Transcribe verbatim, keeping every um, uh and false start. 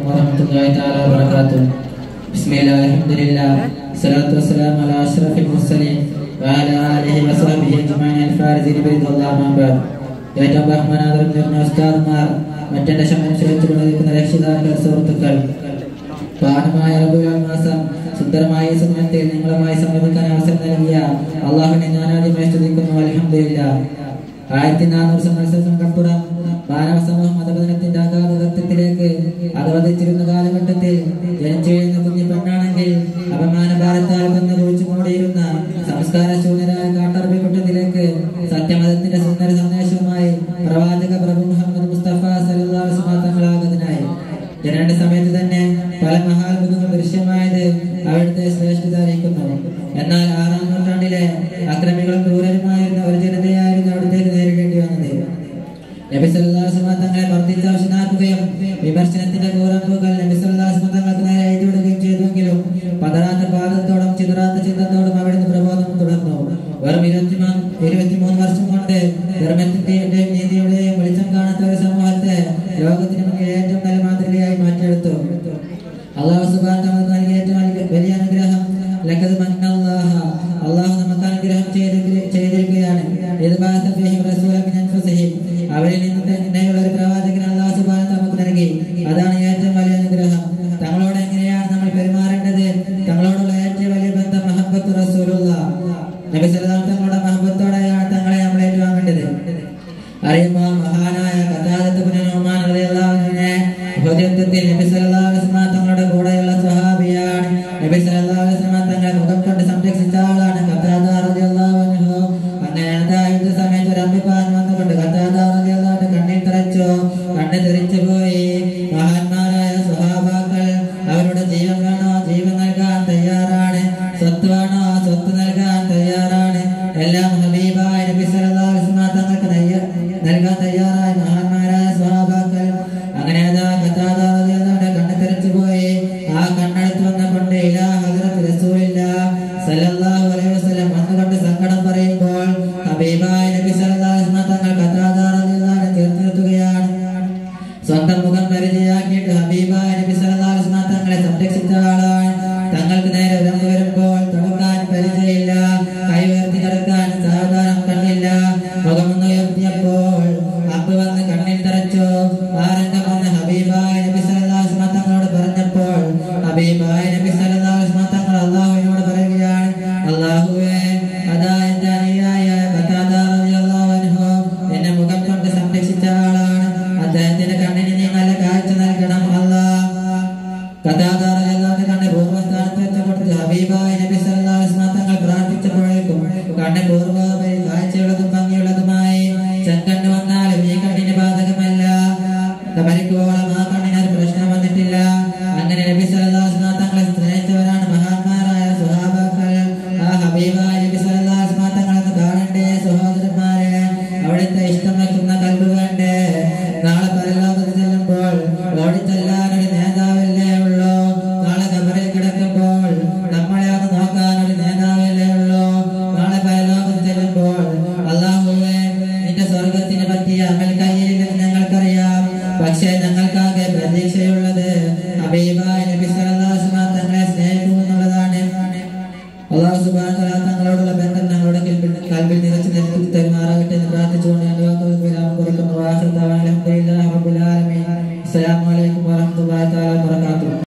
warahmatullahi taala wabarakatuh. Bismillah, alhamdulillah, salatu wassalamu ala ashrafil mursalin wa ala alihi wa sahbihi ajma'in al-farizin biridallah ma ba'd. ഏറ്റവും ബഹുമാനാദരം നിറഞ്ഞ ഉസ്താദുമാർ, മറ്റെന്റെ ക്ഷമനുസരിച്ചുകൊണ്ടിരിക്കുന്ന രക്ഷിതാക്കൾ, സുഹൃത്തുക്കൾ, പാഠമായ റബീഉൽ മാസം സുന്ദരമായ സമയത്തിൽ നിങ്ങളുമായി സംവദിക്കാൻ അവസരം നൽകിയ അള്ളാഹുവിനെ ഞാൻ ആദ്യമായി സ്തുതിക്കുന്നു. അൽഹംദുലില്ലാഹ്. ആയിരത്തി നാനൂറ് സംവത്സരങ്ങൾക്കപ്പുറം മാനവ സമൂഹം മതപതനത്തിന്റെ അഗാധ തത്വത്തിലേക്ക് അധവദിച്ചിരുന്ന കാലഘട്ടത്തിൽ ജനിച്ചു വീഴുന്ന കുഞ്ഞു പെണ്ണാണെങ്കിൽ അപമാനഭാരത്താൽ കൊന്ന് കുഴിച്ചു മൂടിയിരുന്ന സംസ്കാര ശൂന്യരായ കാട്ടറബി കൂട്ടത്തിലേക്ക് സത്യമതത്തിന്റെ സുന്ദര സന്ദേശവുമായി പ്രവാചക പ്രഭു മുഹമ്മദ് മുസ്തഫ സല്ലല്ലാഹു അലൈഹി വസല്ലം തങ്ങളാകുന്നതിനായി ജനന സമയത്ത് തന്നെ പല മഹാത്ഭുതങ്ങൾ ദൃശ്യമായത് അവിടുത്തെ ശ്രേഷ്ഠത അറിയിക്കുന്നു. എന്നാൽ ആറാം നൂറ്റാണ്ടിലെ അക്രമികളും ക്രൂരരുമായിരുന്ന ഒരു ജനതയായിരുന്നു അവിടത്തേക്ക് നേരിടേണ്ടി വന്നത്. നബി സല്ലല്ലാഹു അലൈഹി വസല്ലം തങ്ങളെ വർദ്ധിച്ചാവശ്യനാക്കുകയും വിമർശനത്തിന്റെ കൂറമ്പുകൾ നബി സല്ലല്ലാഹു അലൈഹി വസല്ലം തങ്ങൾക്ക് നേരെ എഴുതിവിടുകയും ചെയ്തുവെങ്കിലും പതറാത്ത പാദത്തോടും ചിതറാത്ത ചിന്തത്തോടും അവിടുന്ന് പ്രബോധനം തുടർന്നു. വെറും ഇരുപത്തിമൂന്ന് ഇരുപത്തിമൂന്ന് വർഷം കൊണ്ട് ധർമ്മത്തിന്റെയും നീതിയുടെയും വെളിച്ചം കാണാത്ത ഒരു സമൂഹത്തെ ലോകത്തിന് മുന്നിൽ ഏറ്റവും നല്ല മാതൃകയായി മാറ്റിയെടുത്തു. അള്ളാഹു സുബ്ഹാനഹു വ തആല നൽകിയ ഏറ്റവും വലിയ അനുഗ്രഹം ലഖദ് മന്നല്ലാഹ, അള്ളാഹു നമുക്ക് അനുഗ്രഹം ചെയ്തിരിക്കുകയാണ്. അവരിൽ നിന്ന് തന്നെയുള്ള ഒരു പ്രവാചകൻ അള്ളാഹു സുബ്ഹാനഹു വ തആല നമുക്ക് നൽകി. അതാണ് ഏറ്റവും വലിയ അനുഗ്രഹം. തങ്ങളോട് എങ്ങനെയാണ് നമ്മൾ പെരുമാറേണ്ടത്? തങ്ങളോടുള്ള ഏറ്റവും വലിയ ബന്ധം മഹബ്ബത്തു റസൂലുള്ളാഹ്. നബി സല്ലല്ലാഹു അലൈഹി വസല്ലം തങ്ങളുടെ മഹബ്ബത്തോടെയാണ് തങ്ങളെ നമ്മൾ ഏറ്റുവാങ്ങേണ്ടത്. അറിയുമ്പോൾ മഹാനായ ഖതാദത്ത് ഇബ്നു നുഅ്മാൻ റളിയല്ലാഹു അൻഹുവിനെ ഹുദൈബിയത്തിൽ നബി സല്ലല്ലാഹു അലൈഹി വസല്ലം തങ്ങളുടെ കൂടെയുള്ള സ്വഹാബിയാണ്. നബി സല്ലല്ലാഹു അലൈഹി വസല്ലം തങ്ങളെ മുഖം കൊണ്ട് സംരക്ഷിച്ച ആളാണ് ഖതാദ റളിയല്ലാഹു അൻഹു. അങ്ങനെ യുദ്ധ സമയത്ത് ഒരു അമ്മിപ്പാൻ വന്നുകൊണ്ട് ഖതാദ റളിയല്ലാഹു അൻഹു കണ്ണിൽ തറച്ചു. കണ്ണ് തെറിച്ചു പോയി. മഹാന്മാരായ സ്വഹാബാക്കൾ അവരുടെ ജീവൻ വേണോ ജീവൻ നൽകാൻ തയ്യാറാണ്, സ്വത്ത് വേണോ സ്വത്ത് നൽകാൻ തയ്യാറാണ്. എല്ലാം ഹബീബായ നബി സല്ലല്ലാഹു അലൈഹി വസല്ലം തങ്ങൾക്ക് നൽകാൻ തയ്യാറായ മഹാന്മാരായ സ്വഹാബാക്കൾ. അങ്ങനെ അതാ ഖതാദ റളിയല്ലാഹു അൻഹു കണ്ണ് തെറിച്ചു പോയി. ആ കണ്ണെടുത്ത് വന്നുകൊണ്ട് ഇലാ ഹദ്റത്ത് റസൂലില്ലാഹ് സല്ലല്ലാഹു അലൈഹി വസല്ലം വന്നുകൊണ്ട് സങ്കടം പറയുമ്പോൾ ഹബീബായ നബി സല്ലല്ലാഹു അലൈഹി വസല്ലം തങ്ങൾ ഖതാദ റളിയല്ലാഹു അൻഹു ചേർത്ത് നിർത്തുകയാണ്. സ്വന്തം മുഖം പരിചയാക്കിയിട്ട് ഹബീബായ നബി സല്ലല്ലാഹു അലൈഹി വസല്ലം തങ്ങളെ സംരക്ഷിച്ച ആളാണ്. തങ്ങൾക്ക് നേരെ ഉയർന്നു വരുമ്പോൾ തൊടുക്കാൻ പരിചയമില്ല, കൈ ഉയർത്തി കിടക്കാൻ സാവധാനം കണ്ണില്ല. മുഖമൊന്ന് ഉയർത്തിയപ്പോൾ അമ്പ് വന്ന് കണ്ണിൽ തറച്ചു. ആ രംഗം വന്ന് ഹബീബായ നബി സല്ലല്ലാഹു അലൈഹി വസല്ലം തങ്ങളോട് പറഞ്ഞപ്പോൾ ഹബീബായ നബി സല്ലല്ലാഹു അലൈഹി വസല്ലം തങ്ങൾ അല്ലാഹുവിനോട് പറയുകയാണ്, അല്ലാഹുവേ, അതാ എന്റെ അനുയായിയായ ഖതാദ റളിയല്ലാഹു അൻഹു എന്നെ മുഖം കൊണ്ട് സംരക്ഷിച്ച ആളാണ്. അദ്ദേഹത്തിന്റെ കണ്ണിന് നീ നല്ല കാഴ്ച നൽകണം അല്ലാഹ്. ഖതാദ റളിയല്ലാഹു അൻഹു കണ്ണ് പൂർവ്വസ്ഥാനത്ത് വെച്ച് കൊടുത്ത് ഹബീബായ നബി സല്ലല്ലാഹു അലൈഹി വസല്ലം തങ്ങൾ പ്രാർത്ഥിച്ചപ്പോഴേക്കും കണ്ണ് പൂർവ്വപരി കാഴ്ചയുള്ളതും ഭംഗിയുള്ളതുമായി. ചെങ്കണ്ണ് വന്നാലും ഈ കണ്ണിന് ബാധകമല്ല. മരിക്കുവോളം ആ കണ്ണിനൊരു പ്രശ്നം വന്നിട്ടില്ല. അങ്ങനെ നബി സല്ലല്ലാഹു അലൈഹി വസല്ലം തങ്ങളെ സ്നേഹിച്ചവരാണ് മഹാന്മാരായ സ്വഹാബാക്കൾ. ആ ഹബീബായ നബി സല്ലല്ലാഹു അലൈഹി വസല്ലം തങ്ങളെന്ന് കാണണ്ടേ സഹോദരന്മാരെ? അവിടുത്തെ ഇഷ്ടം വെക്കുന്ന കൽബ് വേണ്ടേ? നാളെ പരലോകത്ത് ചെല്ലുമ്പോൾ ഓടിച്ചെല്ലാനൊരു നേതാവല്ലേ ഉള്ളൂ. നാളെ ഖബറിൽ കിടക്കുമ്പോൾ നമ്മളെ ഒന്ന് നോക്കാനൊരു നേതാവല്ലേ ഉള്ളൂ. നാളെ പരലോകത്ത് ചെല്ലുമ്പോൾ അല്ലാഹുവേ, നിന്റെ സ്വർഗത്തിനെ പറ്റിയ അമൽ കയ്യിലില്ലെന്ന് ഞങ്ങൾക്കറിയാം. പക്ഷേ ഞങ്ങൾക്കാകെ പ്രതീക്ഷയുള്ളത് ഹബീബായ നബി സല്ലല്ലാഹു അലൈഹി വസല്ലം തങ്ങളെ സ്നേഹിക്കുമെന്നുള്ളതാണ്. അല്ലാഹു സുബ്ഹാനഹു വ തആല തങ്ങളോടുള്ള ബന്ധം ഞങ്ങളുടെ കൽബിൽ നിറച്ചു നിർത്തി തരുമാറാകട്ടെ എന്ന് പ്രാർത്ഥിച്ചുകൊണ്ട് ഞാൻ വാക്കുകൾ വിരാമം കുറിക്കുന്നു. അസ്സലാമു അലൈക്കും വറഹ്മത്തുള്ളാഹി തആല വബറകാതുഹു.